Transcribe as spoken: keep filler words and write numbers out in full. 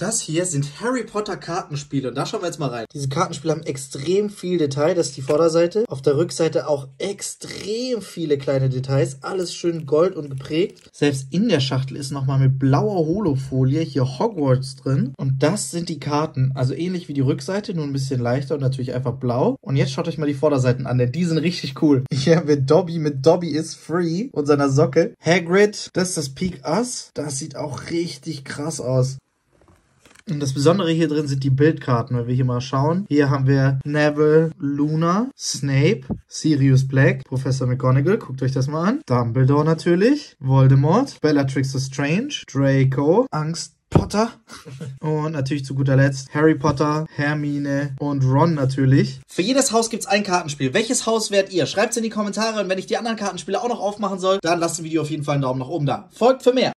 Das hier sind Harry Potter Kartenspiele und da schauen wir jetzt mal rein. Diese Kartenspiele haben extrem viel Detail, das ist die Vorderseite. Auf der Rückseite auch extrem viele kleine Details, alles schön gold und geprägt. Selbst in der Schachtel ist nochmal mit blauer Holofolie hier Hogwarts drin. Und das sind die Karten, also ähnlich wie die Rückseite, nur ein bisschen leichter und natürlich einfach blau. Und jetzt schaut euch mal die Vorderseiten an, denn die sind richtig cool. Hier haben wir Dobby mit Dobby is Free und seiner Socke. Hagrid, das ist das Peak Us. Das sieht auch richtig krass aus. Und das Besondere hier drin sind die Bildkarten, wenn wir hier mal schauen. Hier haben wir Neville, Luna, Snape, Sirius Black, Professor McGonagall, guckt euch das mal an. Dumbledore natürlich, Voldemort, Bellatrix Lestrange, Draco, Angst Potter und natürlich zu guter Letzt Harry Potter, Hermine und Ron natürlich. Für jedes Haus gibt es ein Kartenspiel. Welches Haus wärt ihr? Schreibt es in die Kommentare und wenn ich die anderen Kartenspiele auch noch aufmachen soll, dann lasst dem Video auf jeden Fall einen Daumen nach oben da. Folgt für mehr!